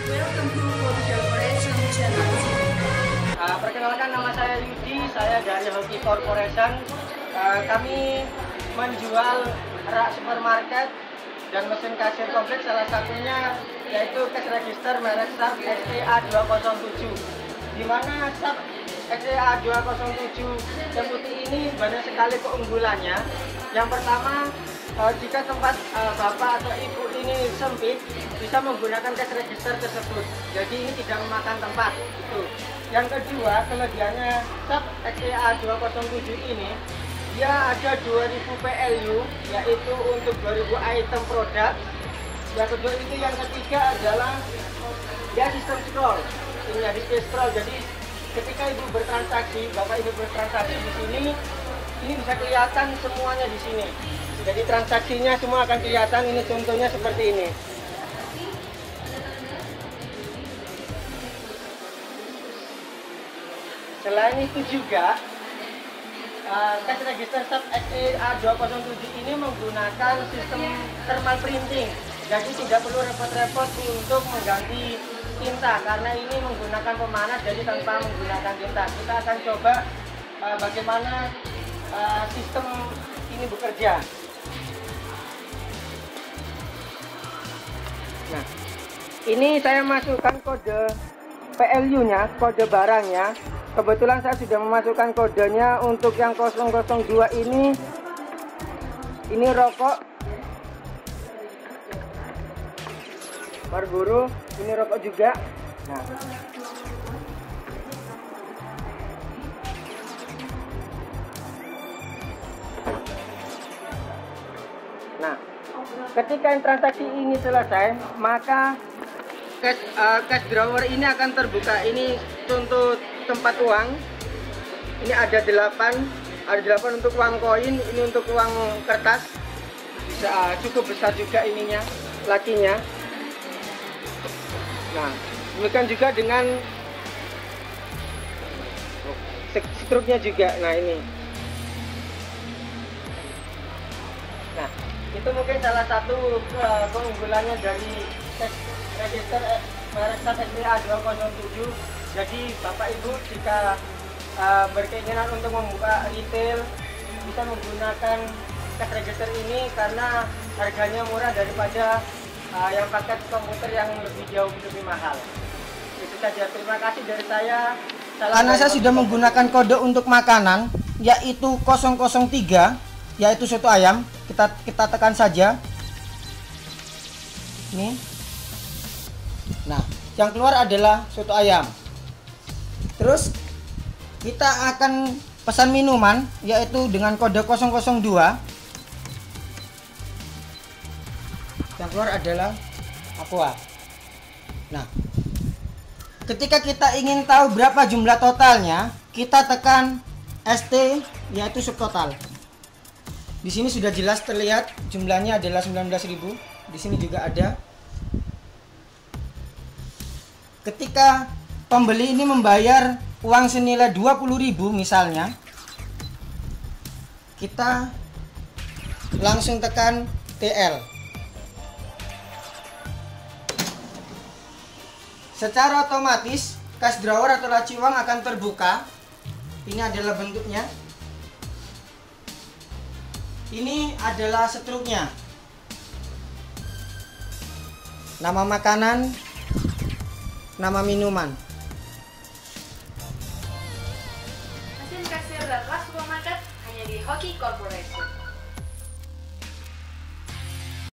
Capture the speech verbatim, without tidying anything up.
Welcome to Hoki Corporation Channel. Uh, perkenalkan, nama saya Yudi, saya dari Hoki Corporation. Uh, kami menjual rak supermarket dan mesin kasir kompleks, salah satunya yaitu cash register merek Sharp X T A dua nol tujuh. Di mana Sharp X T A dua nol tujuh yang putih ini banyak sekali keunggulannya. Yang pertama, uh, jika tempat uh, bapak atau ibu ini sempit, bisa menggunakan cash register tersebut. Jadi ini tidak memakan tempat. Itu. Yang kedua, kelebihannya Sharp X T A dua nol tujuh ini, dia ada dua ribu P L U, yaitu untuk dua ribu item produk. Yang kedua itu, yang ketiga adalah dia sistem scroll. Ini ya, display scroll. Jadi ketika ibu bertransaksi, bapak ibu bertransaksi di sini, ini bisa kelihatan semuanya di sini. Jadi transaksinya semua akan kelihatan. Ini contohnya seperti ini. Selain itu juga, uh, cash register Sharp X T A dua nol tujuh ini menggunakan sistem thermal printing. Jadi tidak perlu repot-repot untuk mengganti tinta, karena ini menggunakan pemanas, jadi tanpa menggunakan tinta. Kita akan coba uh, bagaimana uh, sistem ini bekerja. Nah, ini saya masukkan kode P L U-nya, kode barangnya. Kebetulan saya sudah memasukkan kodenya untuk yang nol nol dua ini. Ini rokok Marlboro, ini rokok juga. Nah, nah ketika transaksi ini selesai, maka cash, uh, cash drawer ini akan terbuka. Ini contoh tempat uang. Ini ada delapan, ada delapan untuk uang koin, ini untuk uang kertas. Bisa uh, cukup besar juga ininya, lakinya. Nah, demikian juga dengan struknya juga. Nah, ini. Nah, itu mungkin salah satu uh, keunggulannya dari cash register merek Sharp X T A dua nol tujuh. Jadi bapak ibu jika uh, berkeinginan untuk membuka retail, bisa menggunakan cash register ini karena harganya murah daripada uh, yang paket komputer yang lebih jauh lebih mahal. Itu saja, terima kasih dari saya. Salam. Karena saya sudah menggunakan kode untuk makanan, yaitu nol nol tiga, yaitu soto ayam. Kita kita tekan saja. Ini. Nah, yang keluar adalah soto ayam. Terus kita akan pesan minuman, yaitu dengan kode nol nol dua. Yang keluar adalah aqua. Nah, ketika kita ingin tahu berapa jumlah totalnya, kita tekan S T, yaitu subtotal. Di sini sudah jelas terlihat jumlahnya adalah sembilan belas ribu. Di sini juga ada. Ketika pembeli ini membayar uang senilai dua puluh ribu misalnya, kita langsung tekan T L. Secara otomatis cash drawer atau laci uang akan terbuka. Ini adalah bentuknya. Ini adalah struknya. Nama makanan, nama minuman. Mesin kasir dan rak supermarket hanya di Hoki Corporation.